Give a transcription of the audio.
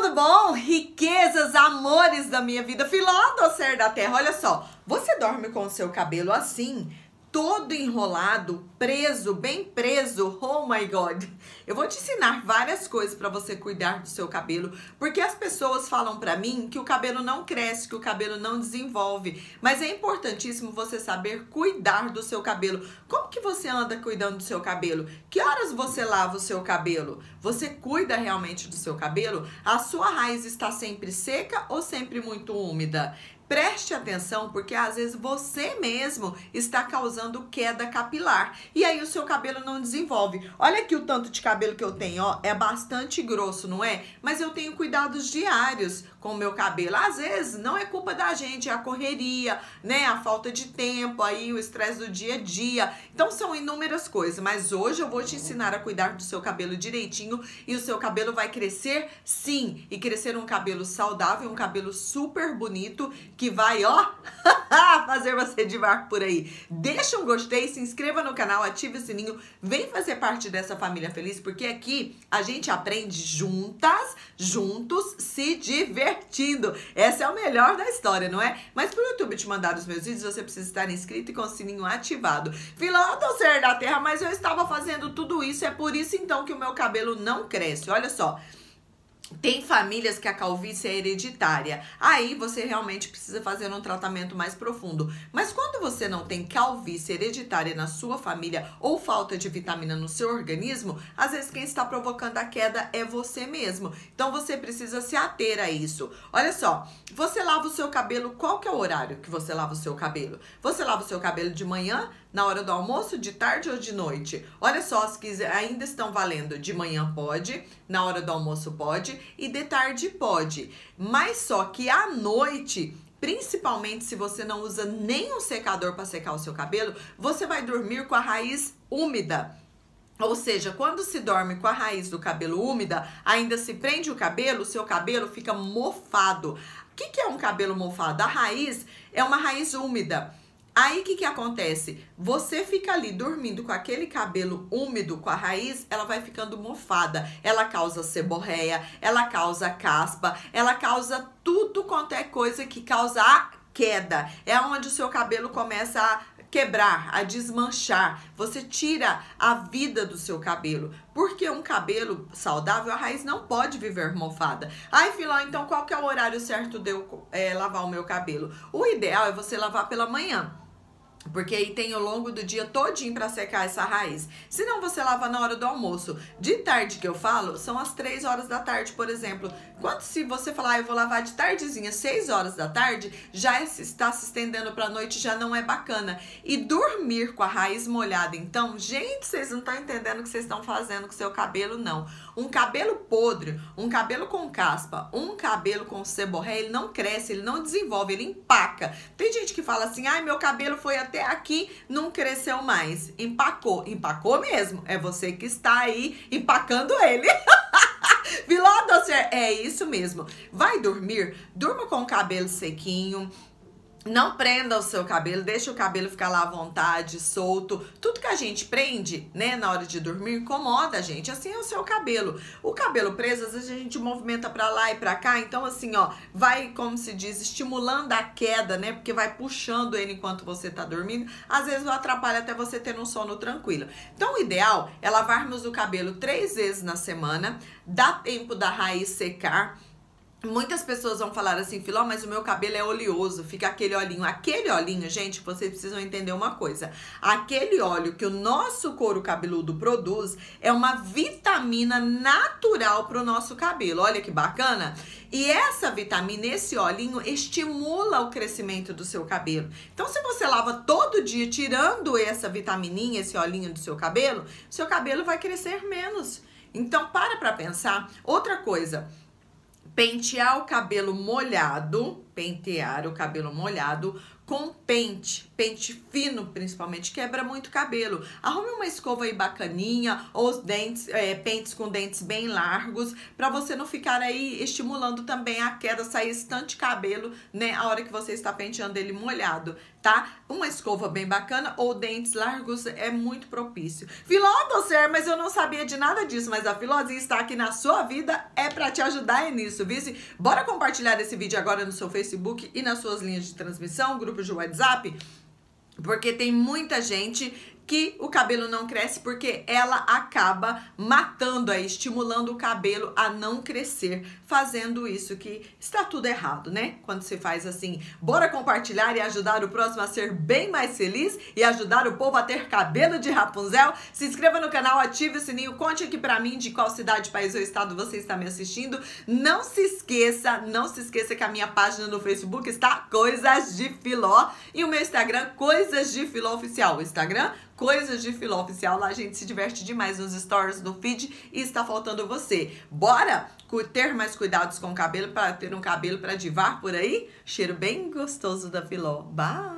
tudo bom? Riquezas, amores da minha vida, filó do ser da terra. Olha só, você dorme com o seu cabelo assim, todo enrolado, preso, bem preso? Oh my God! Eu vou te ensinar várias coisas para você cuidar do seu cabelo, porque as pessoas falam para mim que o cabelo não cresce, que o cabelo não desenvolve, mas é importantíssimo você saber cuidar do seu cabelo. Como que você anda cuidando do seu cabelo? Que horas você lava o seu cabelo? Você cuida realmente do seu cabelo? A sua raiz está sempre seca ou sempre muito úmida? Preste atenção, porque às vezes você mesmo está causando queda capilar e aí o seu cabelo não desenvolve. Olha aqui o tanto de cabelo que eu tenho, ó, é bastante grosso, não é? Mas eu tenho cuidados diários com o meu cabelo. Às vezes não é culpa da gente, é a correria, né? A falta de tempo, aí o estresse do dia a dia. Então são inúmeras coisas, mas hoje eu vou te ensinar a cuidar do seu cabelo direitinho e o seu cabelo vai crescer sim, e crescer um cabelo saudável, um cabelo super bonito, que vai, ó, fazer você divar por aí. Deixa um gostei, se inscreva no canal, ative o sininho, vem fazer parte dessa família feliz, porque aqui a gente aprende juntas, juntos, se divertindo. Essa é o melhor da história, não é? Mas pro YouTube te mandar os meus vídeos, você precisa estar inscrito e com o sininho ativado. Filó do ser da terra, mas eu estava fazendo tudo isso, é por isso então que o meu cabelo não cresce. Olha só. Tem famílias que a calvície é hereditária. Aí você realmente precisa fazer um tratamento mais profundo. Mas quando você não tem calvície hereditária na sua família ou falta de vitamina no seu organismo, às vezes quem está provocando a queda é você mesmo. Então você precisa se ater a isso. Olha só, você lava o seu cabelo, qual que é o horário que você lava o seu cabelo? Você lava o seu cabelo de manhã, na hora do almoço, de tarde ou de noite? Olha só, as que ainda estão valendo, de manhã pode, na hora do almoço pode e de tarde pode. Mas só que à noite, principalmente se você não usa nenhum secador para secar o seu cabelo, você vai dormir com a raiz úmida. Ou seja, quando se dorme com a raiz do cabelo úmida, ainda se prende o cabelo, o seu cabelo fica mofado. O que é um cabelo mofado? A raiz é uma raiz úmida. Aí, o que acontece? Você fica ali dormindo com aquele cabelo úmido, com a raiz, ela vai ficando mofada. Ela causa seborreia, ela causa caspa, ela causa tudo quanto é coisa que causa a queda. É onde o seu cabelo começa a quebrar, a desmanchar. Você tira a vida do seu cabelo. Porque um cabelo saudável, a raiz não pode viver mofada. Ai, Filó, então qual que é o horário certo de eu lavar o meu cabelo? O ideal é você lavar pela manhã. Porque aí tem ao longo do dia todinho para secar essa raiz. Se não, você lava na hora do almoço. De tarde que eu falo, são as 3 horas da tarde, por exemplo. Quando se você falar, eu vou lavar de tardezinha, 6 horas da tarde, já está se estendendo para a noite, já não é bacana. E dormir com a raiz molhada, então, gente, vocês não estão entendendo o que vocês estão fazendo com o seu cabelo, não. Um cabelo podre, um cabelo com caspa, um cabelo com seborréia, ele não cresce, ele não desenvolve, ele empaca. Tem gente que fala assim, ai, meu cabelo foi até aqui, não cresceu mais. Empacou. Empacou mesmo. É você que está aí empacando ele. Viló do ser, é isso mesmo. Vai dormir, durma com o cabelo sequinho. Não prenda o seu cabelo, deixa o cabelo ficar lá à vontade, solto. Tudo que a gente prende, né, na hora de dormir, incomoda a gente. Assim é o seu cabelo. O cabelo preso, às vezes a gente movimenta pra lá e pra cá. Então, assim, ó, vai, como se diz, estimulando a queda, né? Porque vai puxando ele enquanto você tá dormindo. Às vezes atrapalha até você ter um sono tranquilo. Então, o ideal é lavarmos o cabelo 3 vezes na semana. Dá tempo da raiz secar. Muitas pessoas vão falar assim, Filó, mas o meu cabelo é oleoso, fica aquele olhinho. Aquele olhinho, gente, vocês precisam entender uma coisa. Aquele óleo que o nosso couro cabeludo produz é uma vitamina natural para o nosso cabelo. Olha que bacana. E essa vitamina, esse olhinho, estimula o crescimento do seu cabelo. Então, se você lava todo dia tirando essa vitamininha, esse olhinho do seu cabelo vai crescer menos. Então, para pensar. Outra coisa, pentear o cabelo molhado com pente fino principalmente, quebra muito cabelo. Arrume uma escova aí bacaninha, ou os dentes, pentes com dentes bem largos, pra você não ficar aí estimulando também a queda, sair estante cabelo, né, a hora que você está penteando ele molhado, tá? Uma escova bem bacana ou dentes largos é muito propício. Filó, Docer, mas eu não sabia de nada disso, mas a Filózinha está aqui na sua vida, é pra te ajudar nisso, viu? Bora compartilhar esse vídeo agora no seu Facebook e nas suas linhas de transmissão, grupos de WhatsApp, porque tem muita gente que o cabelo não cresce porque ela acaba matando aí, estimulando o cabelo a não crescer, fazendo isso que está tudo errado, né? Quando você faz assim. Bora compartilhar e ajudar o próximo a ser bem mais feliz e ajudar o povo a ter cabelo de Rapunzel. Se inscreva no canal, ative o sininho, conte aqui pra mim de qual cidade, país ou estado você está me assistindo. Não se esqueça que a minha página no Facebook está Coisas de Filó e o meu Instagram, Coisas de Filó Oficial. O Instagram, Coisas de Filó Oficial, lá a gente se diverte demais nos stories, no feed e está faltando você. Bora ter mais cuidados com o cabelo para ter um cabelo para divar por aí? Cheiro bem gostoso da Filó. Bye!